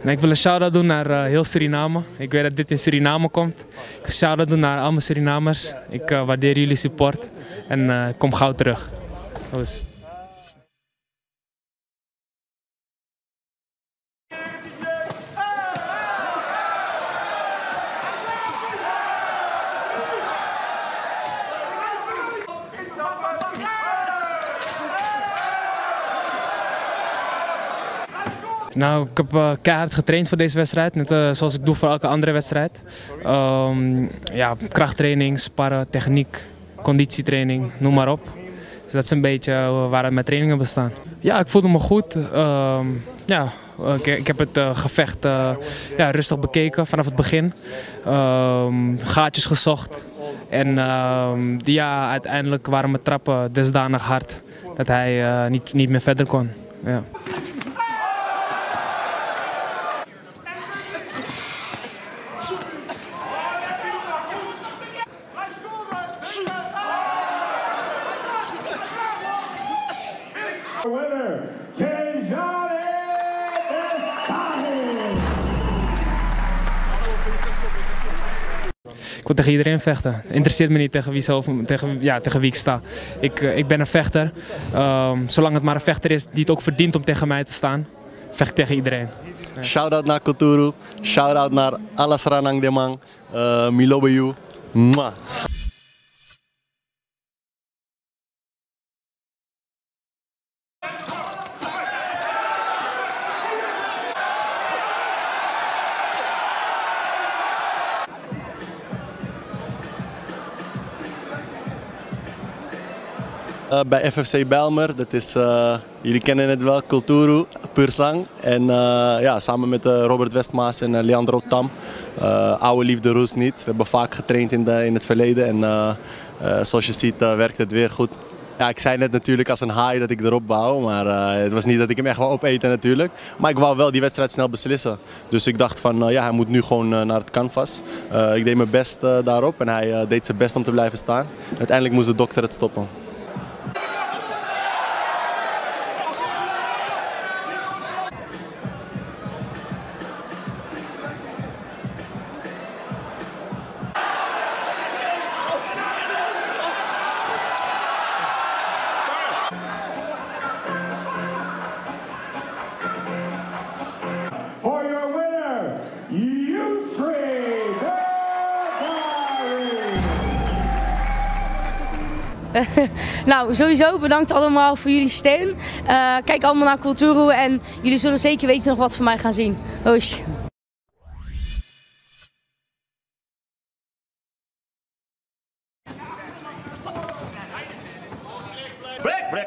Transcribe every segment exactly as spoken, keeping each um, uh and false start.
En ik wil een shout-out doen naar uh, heel Suriname. Ik weet dat dit in Suriname komt. Ik wil een shout-out doen naar alle Surinamers. Ik uh, waardeer jullie support en uh, kom gauw terug. Dus. Nou, ik heb uh, keihard getraind voor deze wedstrijd, net uh, zoals ik doe voor elke andere wedstrijd. Um, ja, krachttraining, sparren, techniek, conditietraining, noem maar op. Dus dat is een beetje uh, waar mijn trainingen bestaan. Ja, ik voelde me goed. Um, ja, ik, ik heb het uh, gevecht uh, ja, rustig bekeken vanaf het begin. Um, gaatjes gezocht. En um, ja, uiteindelijk waren mijn trappen dusdanig hard dat hij uh, niet, niet meer verder kon. Ja. Ik wil tegen iedereen vechten. Het interesseert me niet tegen wie, zelf, tegen, ja, tegen wie ik sta. Ik, ik ben een vechter. Um, zolang het maar een vechter is die het ook verdient om tegen mij te staan, vecht ik tegen iedereen. Ja. Shout-out naar Kulturu. Shout-out naar Alas Ranang Demang. Uh, Milobayu. Mwah. Uh, bij F F C Bijlmer, dat is, uh, jullie kennen het wel, Kulturu, Pursang. En uh, ja, samen met uh, Robert Westmaas en uh, Leandro Tam, uh, oude liefde roes niet. We hebben vaak getraind in, de, in het verleden en uh, uh, zoals je ziet uh, werkt het weer goed. Ja, ik zei net natuurlijk als een haai dat ik erop wou, maar uh, het was niet dat ik hem echt wou opeten natuurlijk. Maar ik wou wel die wedstrijd snel beslissen. Dus ik dacht van uh, ja, hij moet nu gewoon uh, naar het canvas. Uh, ik deed mijn best uh, daarop en hij uh, deed zijn best om te blijven staan. Uiteindelijk moest de dokter het stoppen. Nou, sowieso bedankt allemaal voor jullie steun. Uh, kijk allemaal naar Kulturu en jullie zullen zeker weten nog wat van mij gaan zien. Hoosh. Break, break.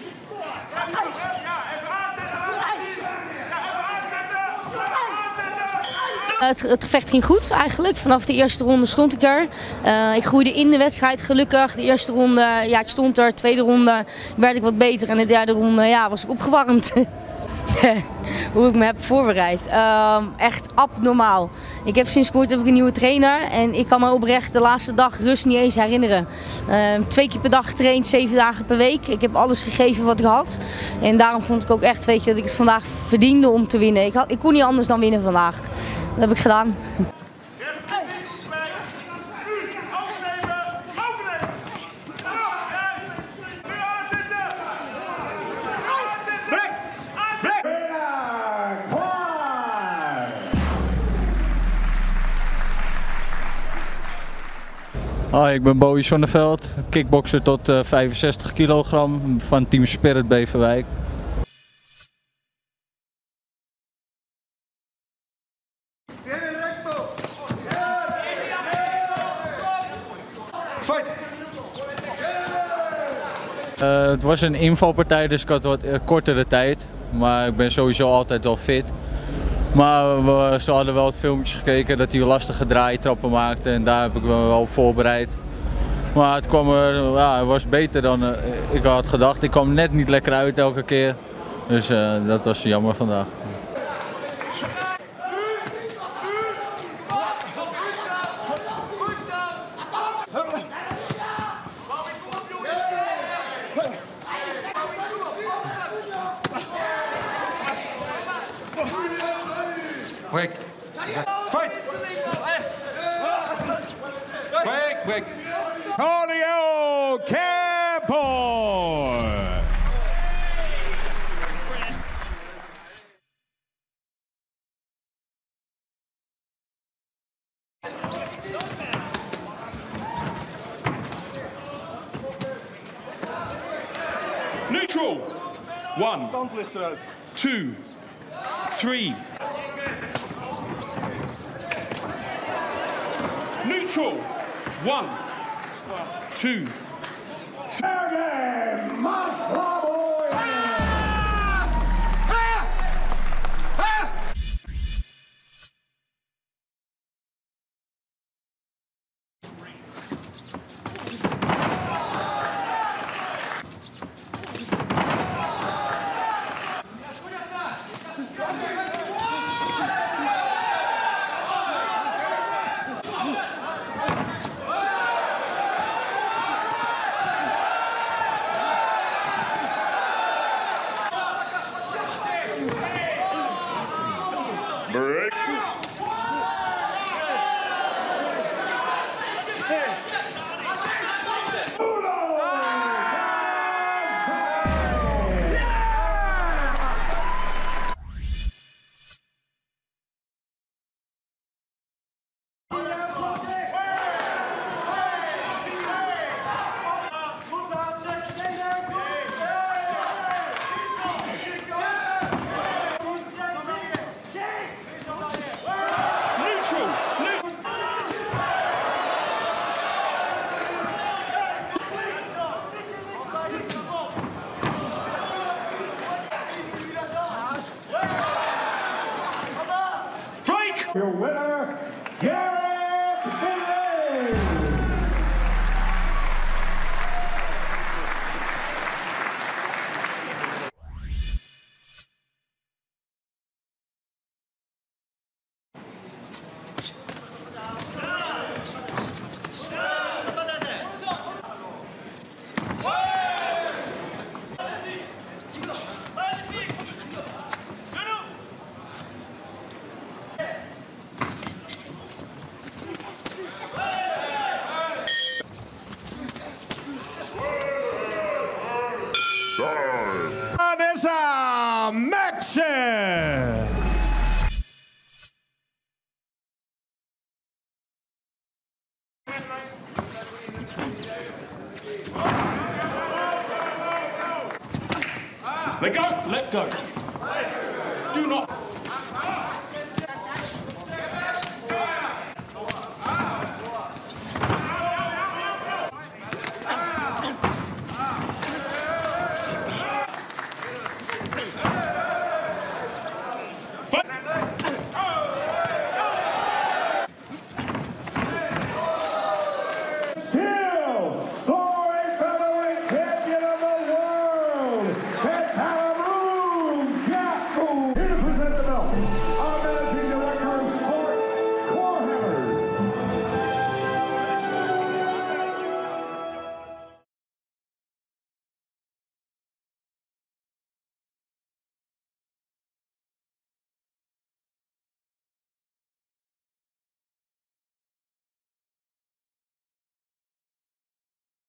Het, het gevecht ging goed eigenlijk. Vanaf de eerste ronde stond ik er. Uh, ik groeide in de wedstrijd gelukkig. De eerste ronde, ja, ik stond er. De tweede ronde werd ik wat beter. En de derde ronde, ja, was ik opgewarmd. Hoe ik me heb voorbereid. Uh, echt abnormaal. Ik heb sinds kort heb ik een nieuwe trainer. En ik kan me oprecht de laatste dag rust niet eens herinneren. Uh, twee keer per dag getraind, zeven dagen per week. Ik heb alles gegeven wat ik had. En daarom vond ik ook echt, weet je, dat ik het vandaag verdiende om te winnen. Ik, had, ik kon niet anders dan winnen vandaag. Dat heb ik gedaan. Hoi, ik ben Bowie Zonneveld, kickbokser tot uh, vijfenzestig kilogram van Team Spirit Beverwijk. Uh, het was een invalpartij, dus ik had wat uh, kortere tijd, maar ik ben sowieso altijd wel fit. Maar we, ze hadden wel wat filmpjes gekeken dat hij lastige draaitrappen maakte en daar heb ik me wel op voorbereid. Maar het kwam er, ja, het was beter dan uh, ik had gedacht. Ik kwam net niet lekker uit elke keer, dus uh, dat was jammer vandaag. break. Fight! Break, break. Claudio Campo. Neutral. One, two, three. Neutral. One, two, three. Break. Your winner, Garrett Finlay. Vanessa Maxson. Let go. Let go. Do not.